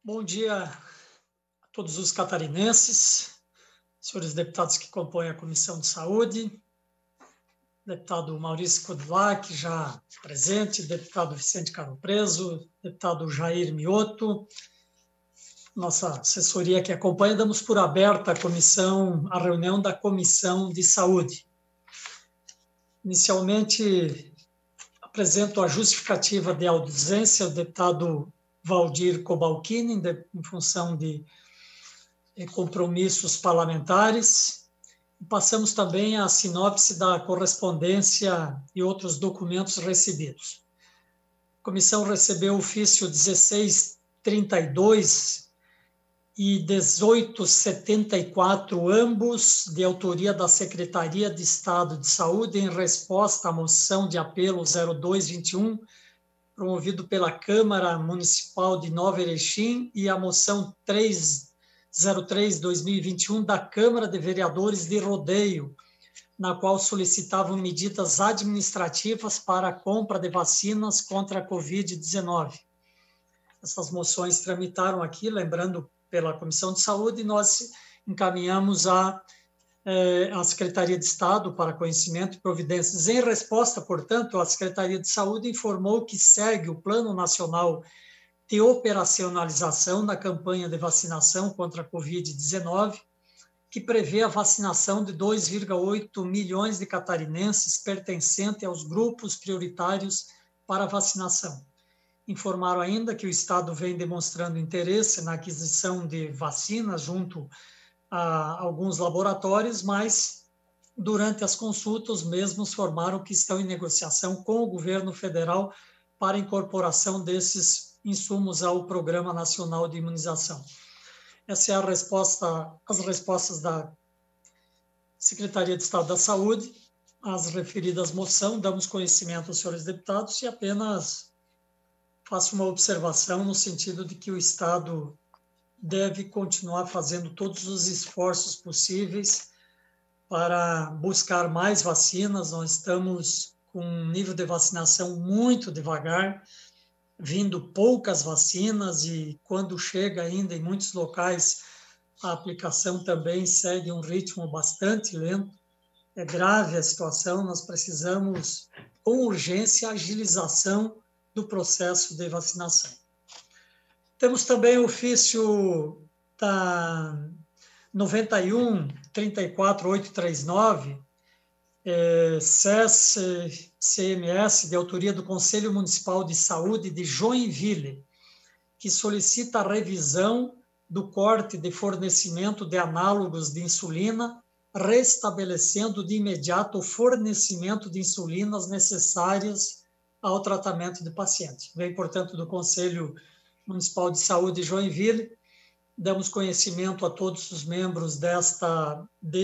Bom dia a todos os catarinenses, senhores deputados que compõem a Comissão de Saúde, deputado Maurício Codilac, já presente, deputado Vicente Carlo Preso, deputado Jair Mioto, nossa assessoria que acompanha. Damos por aberta a reunião da Comissão de Saúde. Inicialmente, apresento a justificativa de ausência do deputado Valdir Cobalcini, em função de compromissos parlamentares. Passamos também à sinopse da correspondência e outros documentos recebidos. A comissão recebeu o ofício 1632 e 1874, ambos de autoria da Secretaria de Estado de Saúde, em resposta à moção de apelo 0221, promovido pela Câmara Municipal de Nova Erechim, e a moção 303/2021 da Câmara de Vereadores de Rodeio, na qual solicitavam medidas administrativas para a compra de vacinas contra a Covid-19. Essas moções tramitaram aqui, lembrando, pela Comissão de Saúde, e nós encaminhamos à Secretaria de Estado para conhecimento e providências. Em resposta, portanto, a Secretaria de Saúde informou que segue o Plano Nacional de Operacionalização da campanha de vacinação contra a Covid-19, que prevê a vacinação de 2,8 milhões de catarinenses pertencentes aos grupos prioritários para vacinação. Informaram ainda que o Estado vem demonstrando interesse na aquisição de vacinas junto a alguns laboratórios, mas durante as consultas, os mesmos informaram que estão em negociação com o governo federal para a incorporação desses insumos ao Programa Nacional de Imunização. Essa é as respostas da Secretaria de Estado da Saúde às referidas moções. Damos conhecimento aos senhores deputados e apenas faço uma observação no sentido de que o Estado deve continuar fazendo todos os esforços possíveis para buscar mais vacinas. Nós estamos com um nível de vacinação muito devagar, vindo poucas vacinas, e quando chega ainda em muitos locais, a aplicação também segue um ritmo bastante lento. É grave a situação, nós precisamos, com urgência, agilização do processo de vacinação. Temos também o ofício da 91-34-839, CES-CMS, de autoria do Conselho Municipal de Saúde de Joinville, que solicita a revisão do corte de fornecimento de análogos de insulina, restabelecendo de imediato o fornecimento de insulinas necessárias ao tratamento de pacientes. Vem, portanto, do Conselho Municipal de Saúde de Joinville. Damos conhecimento a todos os membros desta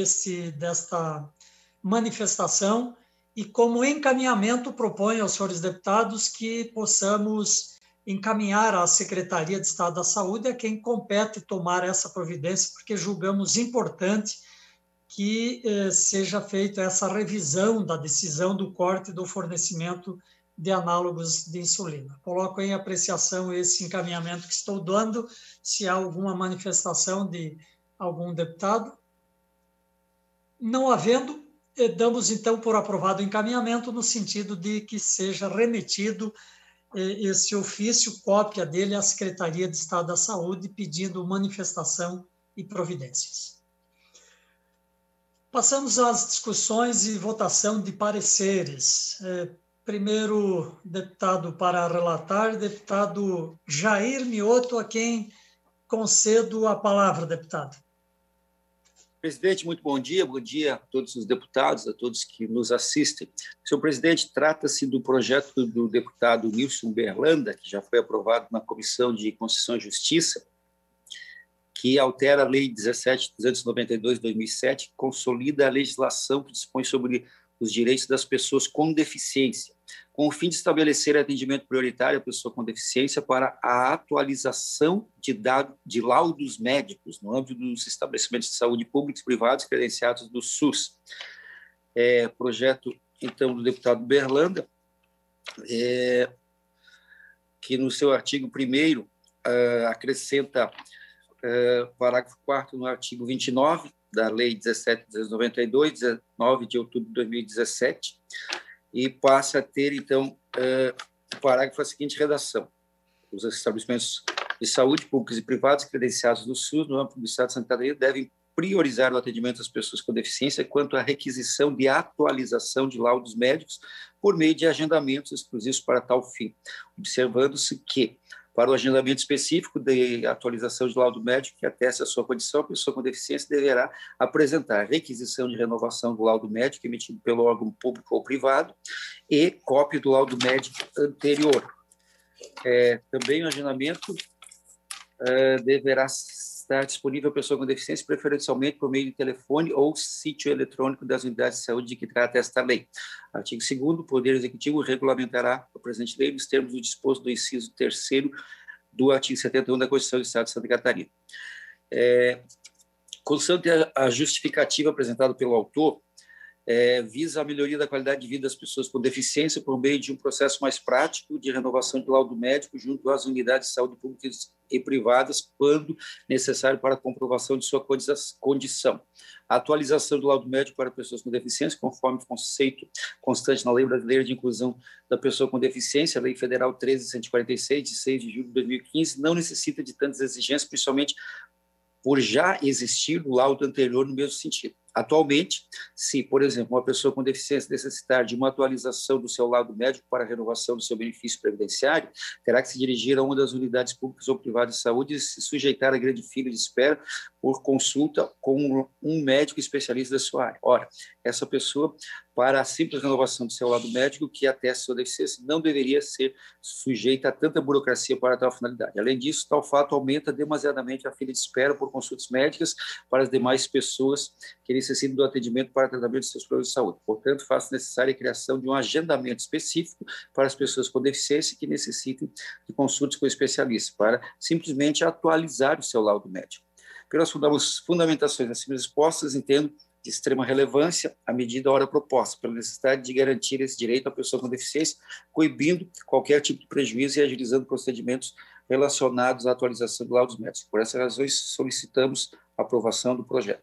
manifestação e, como encaminhamento, proponho aos senhores deputados que possamos encaminhar à Secretaria de Estado da Saúde, a quem compete tomar essa providência, porque julgamos importante que seja feita essa revisão da decisão do corte do fornecimento de análogos de insulina. Coloco em apreciação esse encaminhamento que estou dando. Se há alguma manifestação de algum deputado. Não havendo, damos então por aprovado o encaminhamento, no sentido de que seja remetido esse ofício, cópia dele, à Secretaria de Estado da Saúde, pedindo manifestação e providências. Passamos às discussões e votação de pareceres. Primeiro deputado para relatar, deputado Jair Mioto, a quem concedo a palavra, deputado. Presidente, muito bom dia a todos os deputados, a todos que nos assistem. Senhor presidente, trata-se do projeto do deputado Nilson Berlanda, que já foi aprovado na Comissão de Constituição e Justiça, que altera a Lei 17.292 de 2007, que consolida a legislação que dispõe sobre os direitos das pessoas com deficiência, com o fim de estabelecer atendimento prioritário à pessoa com deficiência para a atualização de laudos médicos no âmbito dos estabelecimentos de saúde públicos e privados credenciados do SUS. Projeto, então, do deputado Berlanda, que no seu artigo 1º acrescenta parágrafo 4º no artigo 29 da Lei 17.292, 19 de outubro de 2017, e passa a ter, então, o parágrafo a seguinte redação: os estabelecimentos de saúde, públicos e privados, credenciados do SUS, no âmbito do Estado de Santa Catarina, devem priorizar o atendimento às pessoas com deficiência quanto à requisição de atualização de laudos médicos por meio de agendamentos exclusivos para tal fim, observando-se que, para o agendamento específico de atualização de laudo médico que ateste a sua condição, a pessoa com deficiência deverá apresentar requisição de renovação do laudo médico emitido pelo órgão público ou privado e cópia do laudo médico anterior. Também o agendamento deverá estar disponível à pessoa com deficiência, preferencialmente por meio de telefone ou sítio eletrônico das unidades de saúde de que trata esta lei. Artigo 2º, o Poder Executivo regulamentará a presente lei nos termos do disposto do inciso 3º do artigo 71 da Constituição do Estado de Santa Catarina. Constante a justificativa apresentada pelo autor, visa a melhoria da qualidade de vida das pessoas com deficiência por meio de um processo mais prático de renovação de laudo médico junto às unidades de saúde públicas e privadas, quando necessário para a comprovação de sua condição. A atualização do laudo médico para pessoas com deficiência, conforme o conceito constante na Lei Brasileira de Inclusão da Pessoa com Deficiência, a Lei Federal 13.146, de 6 de julho de 2015, não necessita de tantas exigências, principalmente por já existir o laudo anterior no mesmo sentido. Atualmente, se, por exemplo, uma pessoa com deficiência necessitar de uma atualização do seu laudo médico para a renovação do seu benefício previdenciário, terá que se dirigir a uma das unidades públicas ou privadas de saúde e se sujeitar à grande fila de espera por consulta com um médico especialista da sua área. Ora, essa pessoa, para a simples renovação do seu laudo médico que ateste sua deficiência, não deveria ser sujeita a tanta burocracia para tal finalidade. Além disso, tal fato aumenta demasiadamente a fila de espera por consultas médicas para as demais pessoas que necessitam do atendimento para tratamento de seus problemas de saúde. Portanto, faz necessária a criação de um agendamento específico para as pessoas com deficiência que necessitem de consultas com especialistas, para simplesmente atualizar o seu laudo médico. Pelas fundamentações acima expostas, entendo de extrema relevância a medida hora proposta, pela necessidade de garantir esse direito à pessoa com deficiência, coibindo qualquer tipo de prejuízo e agilizando procedimentos relacionados à atualização de laudos médicos. Por essas razões, solicitamos a aprovação do projeto.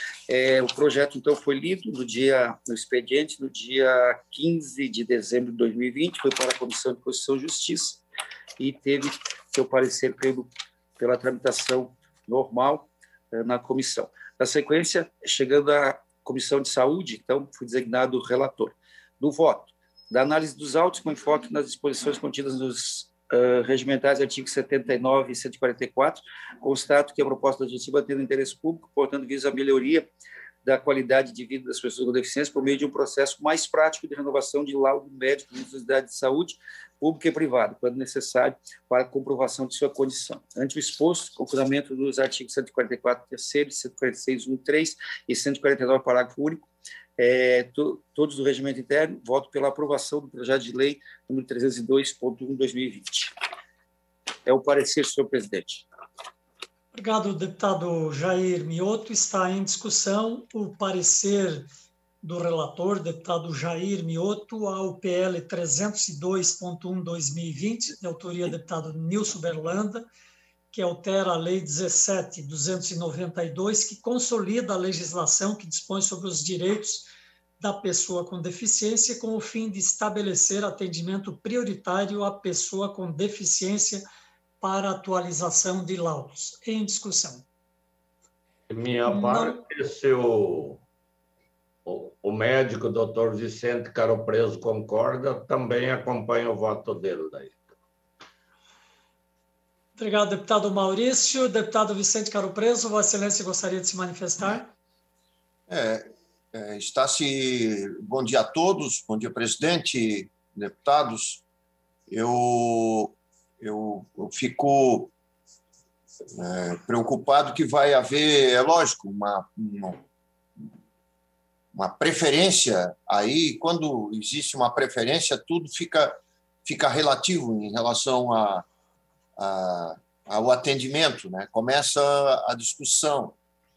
O projeto, então, foi lido no expediente, no dia 15 de dezembro de 2020, foi para a Comissão de Constituição e Justiça e teve seu parecer pela tramitação normal na comissão. Na sequência, chegando à Comissão de Saúde, então, fui designado relator. Do voto, da análise dos autos com enfoque nas disposições contidas nos regimentais artigos 79 e 144, constato que a proposta legislativa tem interesse público, portanto, visa a melhoria da qualidade de vida das pessoas com deficiência por meio de um processo mais prático de renovação de laudo médico nas unidades de saúde pública e privada, quando necessário, para a comprovação de sua condição. Ante o exposto, com fundamento dos artigos 144, terceiro, 146, 1, 3 e 149, parágrafo único, todos do regimento interno, voto pela aprovação do projeto de lei número 302.1/2020. É o parecer, senhor presidente. Obrigado, deputado Jair Mioto. Está em discussão o parecer do relator, deputado Jair Mioto, ao PL 302.1/2020, de autoria do deputado Nilson Berlanda, que altera a Lei 17.292, que consolida a legislação que dispõe sobre os direitos da pessoa com deficiência, com o fim de estabelecer atendimento prioritário à pessoa com deficiência para atualização de laudos. Em discussão. De minha parte, se o médico, doutor Vicente Caro Preso, concorda, também acompanha o voto dele daí. Obrigado, deputado Maurício. Deputado Vicente Caro Preso, Vossa Excelência gostaria de se manifestar? Bom dia a todos, bom dia, presidente, deputados. Eu fico preocupado que vai haver, é lógico, uma preferência aí. Quando existe uma preferência, tudo fica relativo em relação ao atendimento, né? Começa a discussão.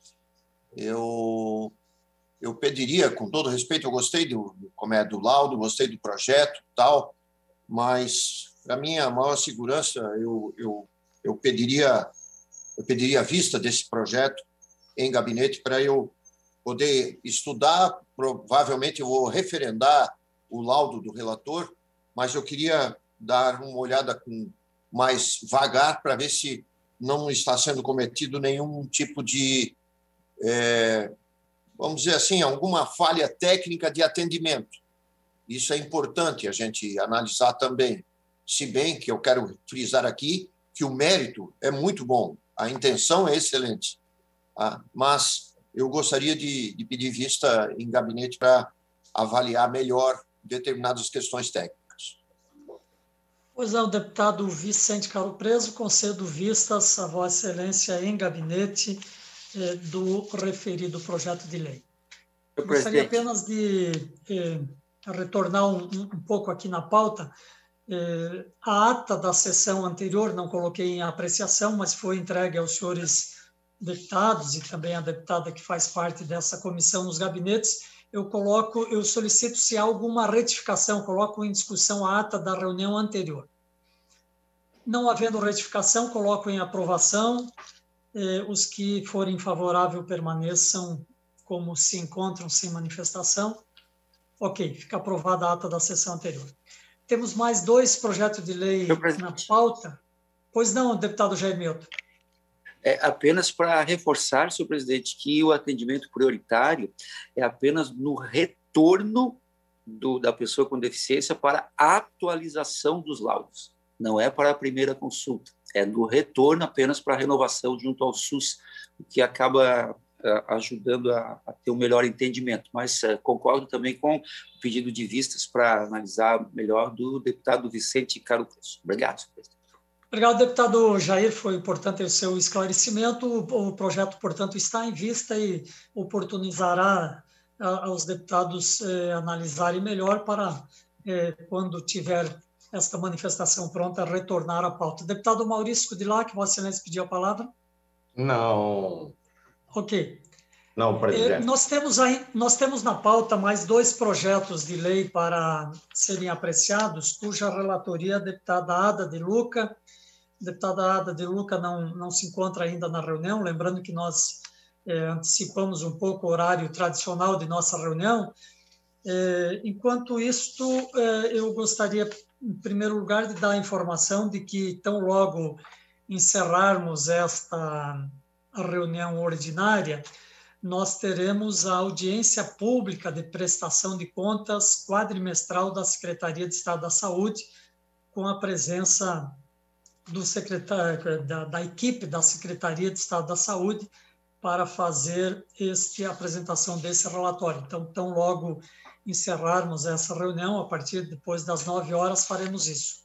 Eu pediria, com todo respeito, eu gostei do laudo, gostei do projeto, tal, mas, para mim, a maior segurança, eu eu pediria a vista desse projeto em gabinete para eu poder estudar. Provavelmente eu vou referendar o laudo do relator, mas eu queria dar uma olhada com mais vagar para ver se não está sendo cometido nenhum tipo de, vamos dizer assim, alguma falha técnica de atendimento. Isso é importante a gente analisar também, se bem que eu quero frisar aqui que o mérito é muito bom, a intenção é excelente, tá? Mas eu gostaria de pedir vista em gabinete para avaliar melhor determinadas questões técnicas. Pois é, o deputado Vicente Caro Preso, concedo vistas a Vossa Excelência em gabinete do referido projeto de lei. Eu gostaria apenas de retornar um pouco aqui na pauta. A ata da sessão anterior não coloquei em apreciação, mas foi entregue aos senhores deputados e também a deputada que faz parte dessa comissão nos gabinetes. Eu solicito se há alguma retificação, coloco em discussão a ata da reunião anterior. Não havendo retificação, coloco em aprovação. Os que forem favoráveis permaneçam como se encontram, sem manifestação. Ok, fica aprovada a ata da sessão anterior. Temos mais 2 projetos de lei na pauta. Pois não, deputado Jair Milton. Apenas para reforçar, senhor presidente, que o atendimento prioritário é apenas no retorno da pessoa com deficiência para a atualização dos laudos. Não é para a primeira consulta, é no retorno apenas para a renovação junto ao SUS, o que acaba ajudando a ter um melhor entendimento. Mas concordo também com o pedido de vistas para analisar melhor do deputado Vicente Caro Preso. Obrigado, senhor presidente. Obrigado, deputado Jair. Foi importante o seu esclarecimento. O projeto, portanto, está em vista e oportunizará aos deputados analisarem melhor para, quando tiver esta manifestação pronta, retornar à pauta. Deputado Maurício Kudilac, Vossa Excelência pediu a palavra? Não. Ok. Não, presidente. Nós temos na pauta mais 2 projetos de lei para serem apreciados, cuja relatoria a deputada Ada de Luca. A deputada Ada de Luca não se encontra ainda na reunião, lembrando que nós antecipamos um pouco o horário tradicional de nossa reunião. Enquanto isto, eu gostaria, em primeiro lugar, de dar a informação de que, tão logo encerrarmos esta reunião ordinária, nós teremos a audiência pública de prestação de contas quadrimestral da Secretaria de Estado da Saúde, com a presença do secretário, da equipe da Secretaria de Estado da Saúde, para fazer a apresentação desse relatório. Então, tão logo encerrarmos essa reunião, a partir depois das 9 horas, faremos isso.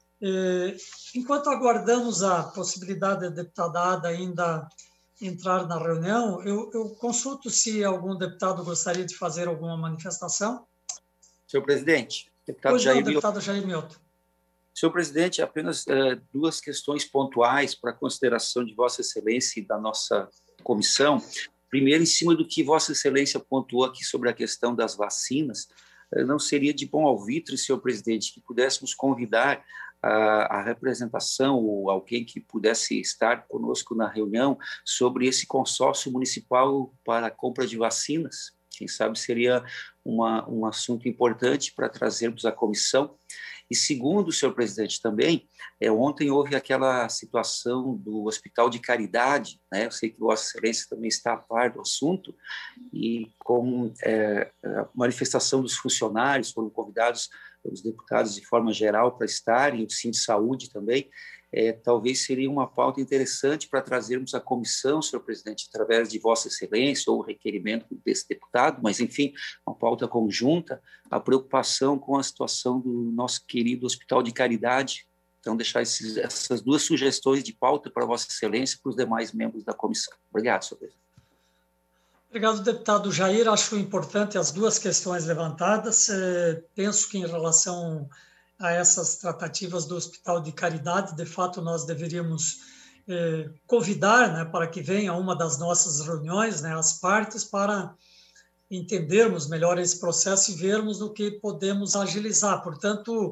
Enquanto aguardamos a possibilidade da deputada Ada ainda entrar na reunião, eu consulto se algum deputado gostaria de fazer alguma manifestação. Senhor presidente, deputado Jair Milton. Senhor presidente, apenas 2 questões pontuais para consideração de Vossa Excelência e da nossa comissão. Primeiro, em cima do que Vossa Excelência pontuou aqui sobre a questão das vacinas, não seria de bom alvitre, senhor presidente, que pudéssemos convidar a representação ou alguém que pudesse estar conosco na reunião sobre esse consórcio municipal para a compra de vacinas? Quem sabe seria um assunto importante para trazermos à comissão. E segundo, senhor presidente, também, ontem houve aquela situação do Hospital de Caridade, né? Eu sei que Vossa Excelência também está a par do assunto, e com a manifestação dos funcionários, foram convidados os deputados de forma geral para estarem, o Sindsaúde também. Talvez seria uma pauta interessante para trazermos à comissão, senhor presidente, através de Vossa Excelência ou requerimento desse deputado, mas, enfim, uma pauta conjunta, a preocupação com a situação do nosso querido Hospital de Caridade. Então, deixar essas 2 sugestões de pauta para Vossa Excelência e para os demais membros da comissão. Obrigado, senhor presidente. Obrigado, deputado Jair. Acho importante as 2 questões levantadas. Penso que, em relação a essas tratativas do Hospital de Caridade, de fato, nós deveríamos convidar, né, para que venha uma das nossas reuniões, né, as partes, para entendermos melhor esse processo e vermos no que podemos agilizar. Portanto,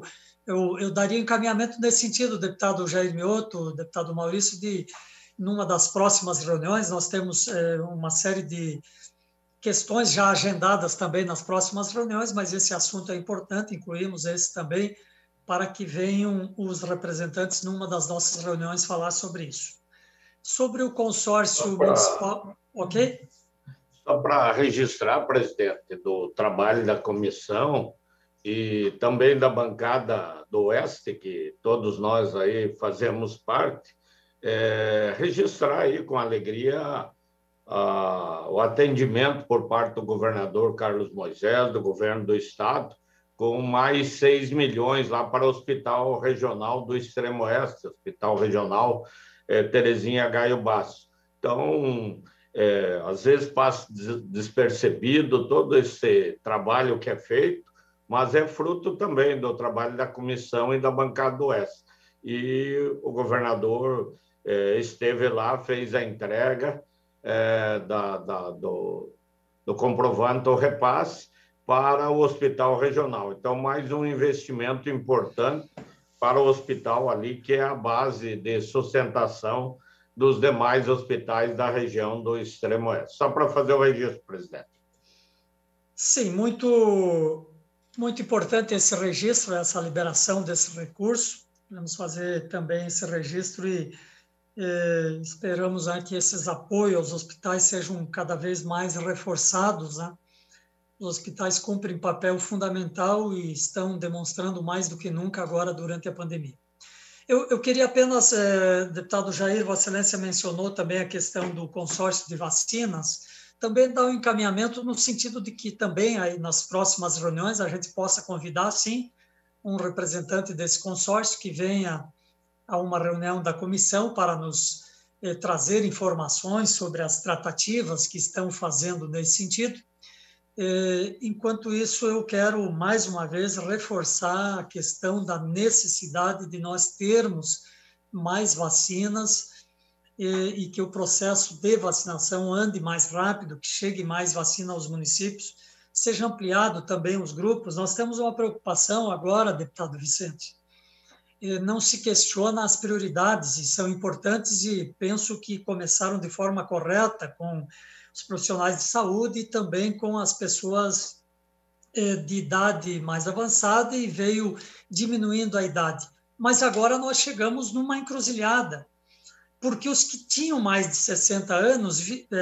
eu daria encaminhamento nesse sentido, deputado Jair Mioto, deputado Maurício, numa das próximas reuniões, nós temos uma série de questões já agendadas também nas próximas reuniões, mas esse assunto é importante, incluímos esse também, para que venham os representantes numa das nossas reuniões falar sobre isso. Sobre o consórcio municipal, ok? Só para registrar, presidente, do trabalho da comissão e também da bancada do Oeste, que todos nós aí fazemos parte, registrar aí com alegria o atendimento por parte do governador Carlos Moisés, do governo do Estado, com mais 6 milhões lá para o Hospital Regional do Extremo Oeste, Hospital Regional Terezinha Gaio Basso. Então, às vezes passa despercebido todo esse trabalho que é feito, mas é fruto também do trabalho da comissão e da bancada do Oeste. E o governador esteve lá, fez a entrega do comprovante ou repasse para o hospital regional. Então, mais um investimento importante para o hospital ali, que é a base de sustentação dos demais hospitais da região do Extremo Oeste. Só para fazer o registro, presidente. Sim, muito importante esse registro, essa liberação desse recurso. Vamos fazer também esse registro e esperamos que esses apoios aos hospitais sejam cada vez mais reforçados, né? Os hospitais cumprem papel fundamental e estão demonstrando mais do que nunca agora durante a pandemia. Eu queria apenas, deputado Jair, Vossa Excelência mencionou também a questão do consórcio de vacinas, também dar um encaminhamento no sentido de que também aí nas próximas reuniões a gente possa convidar, sim, um representante desse consórcio que venha a uma reunião da comissão para nos trazer informações sobre as tratativas que estão fazendo nesse sentido. Enquanto isso, eu quero, mais uma vez, reforçar a questão da necessidade de nós termos mais vacinas e que o processo de vacinação ande mais rápido, que chegue mais vacina aos municípios, seja ampliado também os grupos. Nós temos uma preocupação agora, deputado Vicente, não se questiona as prioridades, e são importantes, e penso que começaram de forma correta com os profissionais de saúde e também com as pessoas de idade mais avançada, e veio diminuindo a idade. Mas agora nós chegamos numa encruzilhada, porque os que tinham mais de 60 anos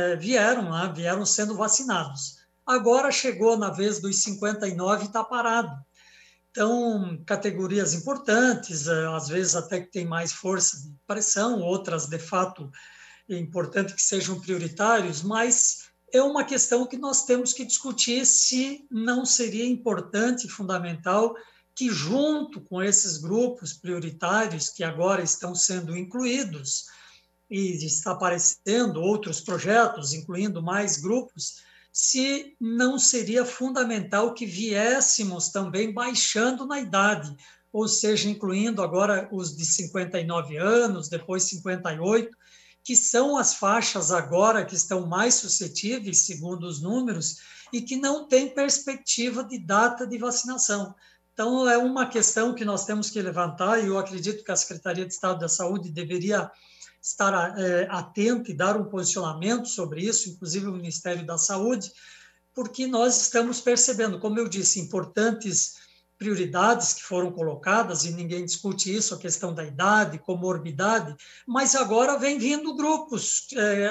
vieram sendo vacinados. Agora chegou na vez dos 59 e está parado. Então, categorias importantes, às vezes até que tem mais força de pressão, outras, de fato, é importante que sejam prioritários, mas é uma questão que nós temos que discutir se não seria importante e fundamental que, junto com esses grupos prioritários que agora estão sendo incluídos, e está aparecendo outros projetos, incluindo mais grupos, se não seria fundamental que viéssemos também baixando na idade, ou seja, incluindo agora os de 59 anos, depois 58, que são as faixas agora que estão mais suscetíveis, segundo os números, e que não têm perspectiva de data de vacinação. Então, é uma questão que nós temos que levantar, e eu acredito que a Secretaria de Estado da Saúde deveria estar atento e dar um posicionamento sobre isso, inclusive o Ministério da Saúde, porque nós estamos percebendo, como eu disse, importantes prioridades que foram colocadas, e ninguém discute isso, a questão da idade, comorbidade, mas agora vem vindo grupos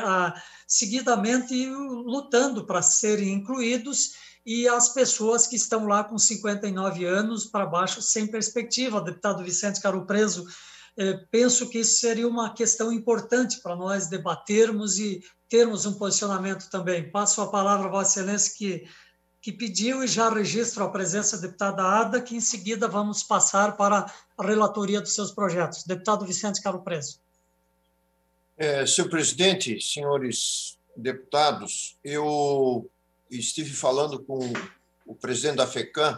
seguidamente lutando para serem incluídos, e as pessoas que estão lá com 59 anos para baixo, sem perspectiva. Deputado Vicente Caro Preso, penso que isso seria uma questão importante para nós debatermos e termos um posicionamento também. Passo a palavra a Vossa Excelência, que pediu, e já registro a presença da deputada Ada, que em seguida vamos passar para a relatoria dos seus projetos. Deputado Vicente Caro Preso. Senhor presidente, senhores deputados, eu estive falando com o presidente da FECAM,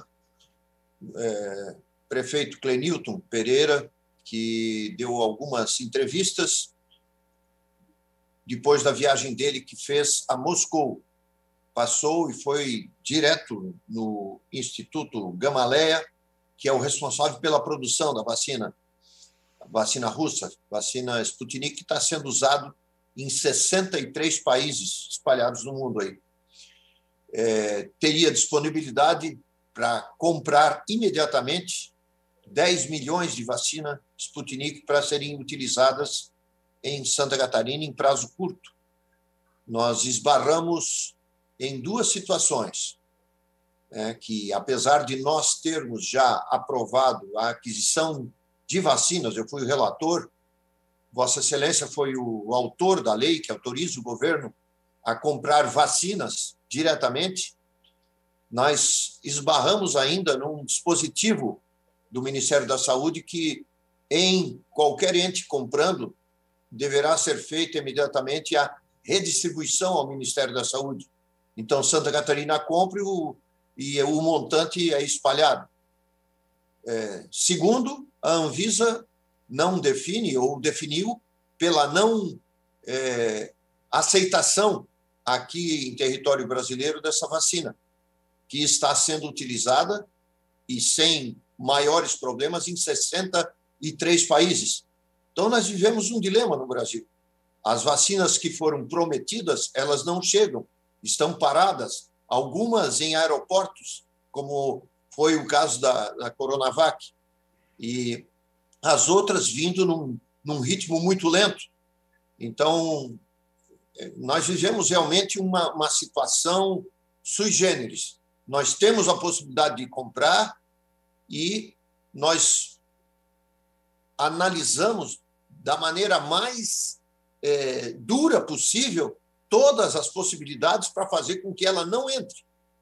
prefeito Clenilton Pereira, que deu algumas entrevistas depois da viagem dele que fez a Moscou. Passou e foi direto no Instituto Gamaleya, que é o responsável pela produção da vacina, a vacina russa, vacina Sputnik, que está sendo usado em 63 países espalhados no mundo aí. Teria disponibilidade para comprar imediatamente 10 milhões de vacina Sputnik para serem utilizadas em Santa Catarina em prazo curto. Nós esbarramos em duas situações, que, apesar de nós termos já aprovado a aquisição de vacinas, eu fui o relator, Vossa Excelência foi o autor da lei que autoriza o governo a comprar vacinas diretamente, nós esbarramos ainda num dispositivo do Ministério da Saúde que, em qualquer ente comprando, deverá ser feita imediatamente a redistribuição ao Ministério da Saúde. Então, Santa Catarina compra e o montante é espalhado. Segundo, a Anvisa não define ou definiu pela não aceitação aqui em território brasileiro dessa vacina, que está sendo utilizada e sem maiores problemas em 63 países. Então, nós vivemos um dilema no Brasil. As vacinas que foram prometidas, elas não chegam, estão paradas, algumas em aeroportos, como foi o caso da Coronavac, e as outras vindo num ritmo muito lento. Então, nós vivemos realmente uma situação sui generis. Nós temos a possibilidade de comprar e nós analisamos da maneira mais dura possível todas as possibilidades para fazer com que ela não entre.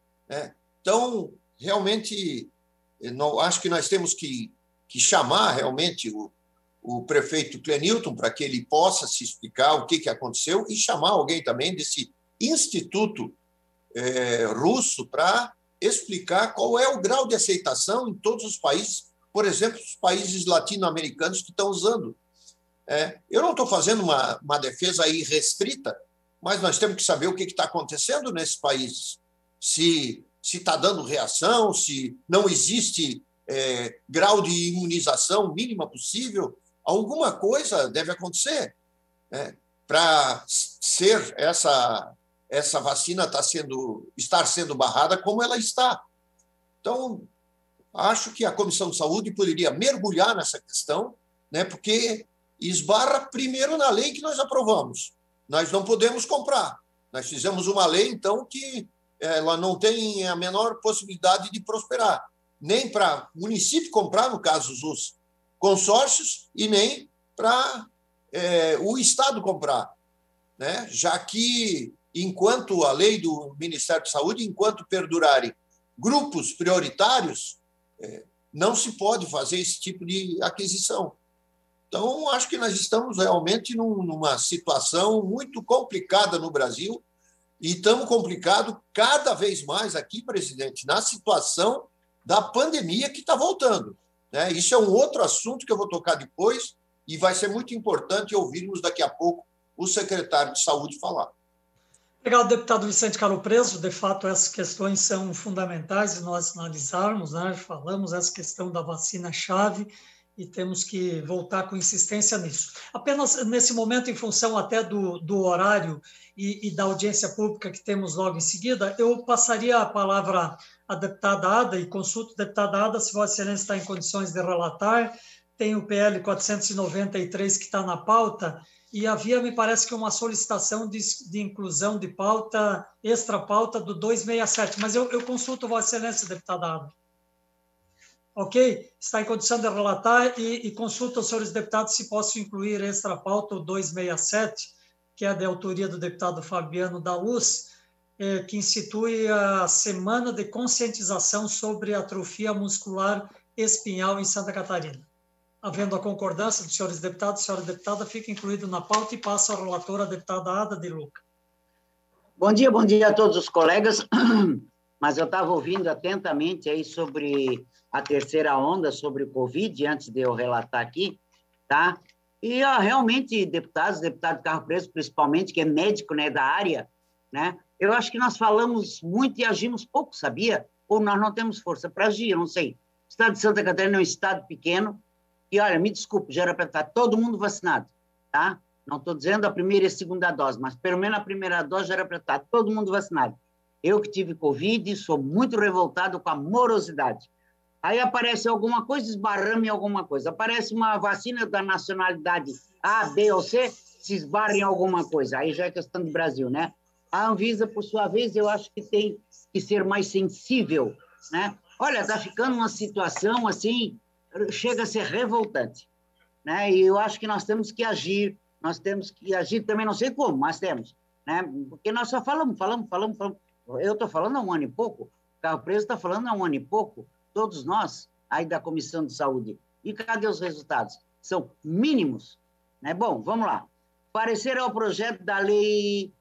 Então, realmente, acho que nós temos que chamar realmente o prefeito Clenilton para que ele possa se explicar o que aconteceu e chamar alguém também desse instituto russo para explicar qual é o grau de aceitação em todos os países, por exemplo, os países latino-americanos que estão usando. Eu não estou fazendo uma defesa aí restrita, mas nós temos que saber o que está acontecendo nesses países. Se está dando reação, se não existe grau de imunização mínima possível, alguma coisa deve acontecer para ser essa vacina estar sendo barrada como ela está. Então, acho que a Comissão de Saúde poderia mergulhar nessa questão, porque esbarra primeiro na lei que nós aprovamos. Nós não podemos comprar. Nós fizemos uma lei, então, que ela não tem a menor possibilidade de prosperar, nem para o município comprar, no caso, os consórcios, e nem para o Estado comprar, já que, enquanto a lei do Ministério da Saúde, enquanto perdurarem grupos prioritários, não se pode fazer esse tipo de aquisição. Então, acho que nós estamos realmente numa situação muito complicada no Brasil e estamos complicados cada vez mais aqui, presidente, na situação da pandemia que está voltando. Isso é um outro assunto que eu vou tocar depois e vai ser muito importante ouvirmos daqui a pouco o secretário de Saúde falar. Obrigado, deputado Vicente Carlo Preso. De fato, essas questões são fundamentais de nós analisarmos, falamos essa questão da vacina-chave e temos que voltar com insistência nisso. Apenas nesse momento, em função até do horário e da audiência pública que temos logo em seguida, eu passaria a palavra à deputada Ada e consulto a deputada Ada se Vossa Excelência está em condições de relatar. Tem o PL 493 que está na pauta e havia, me parece que uma solicitação de inclusão de pauta, extra pauta do 267, mas eu consulto Vossa Excelência, deputada Ada. Ok? Está em condição de relatar e consulta aos senhores deputados se posso incluir extra pauta o 267, que é de autoria do deputado Fabiano da Luz, que institui a Semana de Conscientização sobre Atrofia Muscular Espinhal em Santa Catarina. Havendo a concordância dos senhores deputados, a senhora deputada fica incluído na pauta e passa ao relator, a deputada Ada de Luca. Bom dia a todos os colegas. Mas eu estava ouvindo atentamente aí sobre a terceira onda, sobre o Covid, antes de eu relatar aqui, tá? E realmente, deputado Carlo Preso, principalmente, que é médico, da área, eu acho que nós falamos muito e agimos pouco, sabia? Ou nós não temos força para agir, eu não sei. estado de Santa Catarina é um estado pequeno e, olha, me desculpe, já era para estar todo mundo vacinado, tá? Não estou dizendo a primeira e a segunda dose, mas pelo menos a primeira dose já era para estar todo mundo vacinado. Eu que tive Covid, sou muito revoltado com a morosidade. Aí aparece alguma coisa, esbarramos em alguma coisa. Aparece uma vacina da nacionalidade A, B ou C, se esbarra em alguma coisa. Aí já é questão de Brasil, né? A Anvisa, por sua vez, eu acho que tem que ser mais sensível, né? Olha, está ficando uma situação assim, chega a ser revoltante, né? E eu acho que nós temos que agir também, não sei como, mas temos, né? Porque nós só falamos. Eu estou falando há um ano e pouco, o Carro Preso está falando há um ano e pouco, todos nós, aí da Comissão de Saúde. E cadê os resultados? São mínimos, né? Bom, vamos lá. Parecer ao projeto da Lei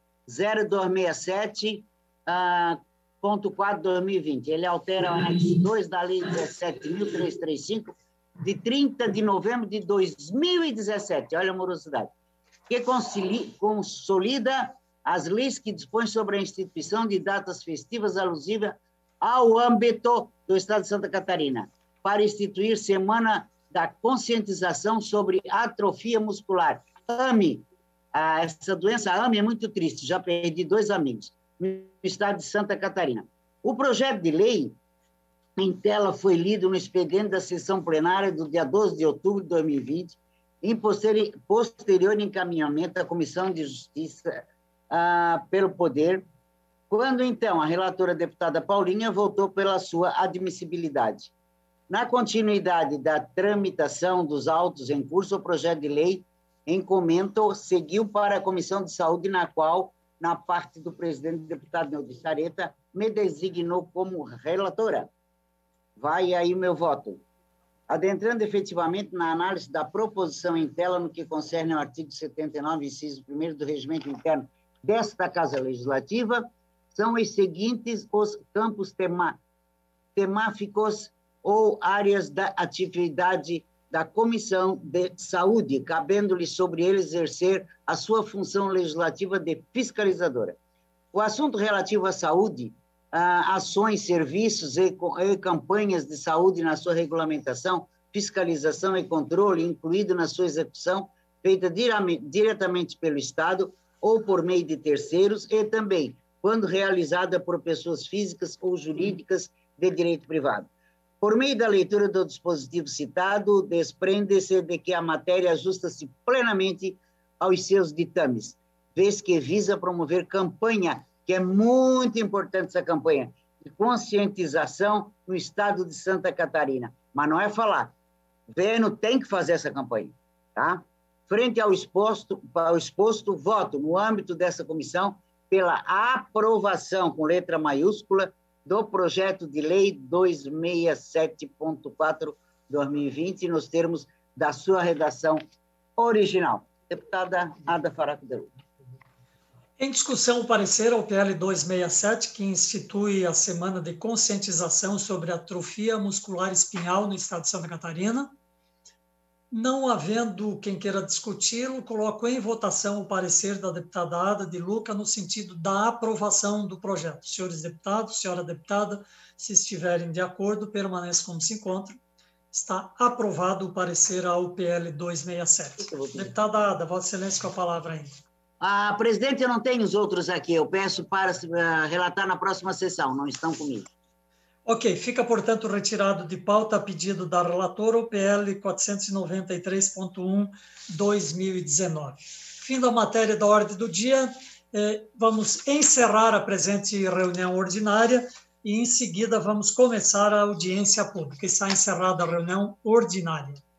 0267.4/2020. Ele altera o anexo 2 da Lei 17.335, de 30 de novembro de 2017. Olha a morosidade. Que consolida as leis que dispõem sobre a instituição de datas festivas alusivas ao âmbito do Estado de Santa Catarina, para instituir Semana da Conscientização sobre Atrofia Muscular. AME. Essa doença AME é muito triste, já perdi 2 amigos no Estado de Santa Catarina. O projeto de lei em tela foi lido no expediente da sessão plenária do dia 12 de outubro de 2020, em posterior encaminhamento à Comissão de Justiça pelo Poder, quando, então, a relatora deputada Paulinha votou pela sua admissibilidade. Na continuidade da tramitação dos autos em curso, o projeto de lei em comento seguiu para a Comissão de Saúde, na qual, na parte do presidente deputado Neudi Sareta, me designou como relatora. Vai aí o meu voto. Adentrando efetivamente na análise da proposição em tela no que concerne ao artigo 79, inciso 1º do Regimento Interno desta Casa Legislativa, são os seguintes os campos temáticos ou áreas da atividade da Comissão de Saúde, cabendo-lhe sobre ele exercer a sua função legislativa de fiscalizadora. O assunto relativo à saúde, ações, serviços e campanhas de saúde na sua regulamentação, fiscalização e controle, incluído na sua execução, feita diretamente pelo Estado ou por meio de terceiros, e também quando realizada por pessoas físicas ou jurídicas de direito privado. Por meio da leitura do dispositivo citado, desprende-se de que a matéria ajusta-se plenamente aos seus ditames, vez que visa promover campanha, que é muito importante essa campanha, de conscientização no estado de Santa Catarina. Mas não é falar. O governo tem que fazer essa campanha, tá? Frente ao exposto, voto no âmbito dessa comissão pela aprovação, com letra maiúscula, do projeto de lei 267.4/2020, nos termos da sua redação original. Deputada Ada Faraco de Luz. Em discussão, o parecer ao PL 267, que institui a Semana de Conscientização sobre Atrofia Muscular Espinhal no Estado de Santa Catarina. Não havendo quem queira discuti-lo, coloco em votação o parecer da deputada Ada de Luca no sentido da aprovação do projeto. Senhores deputados, senhora deputada, se estiverem de acordo, permaneçam como se encontram. Está aprovado o parecer ao PL 267. Deputada Ada, Vossa Excelência com a palavra ainda. Presidente, eu não tenho os outros aqui. Eu peço para relatar na próxima sessão. Não estão comigo. Ok, fica, portanto, retirado de pauta a pedido da relatora o PL 493.1/2019. Fim da matéria da ordem do dia, vamos encerrar a presente reunião ordinária e, em seguida, vamos começar a audiência pública. Está encerrada a reunião ordinária.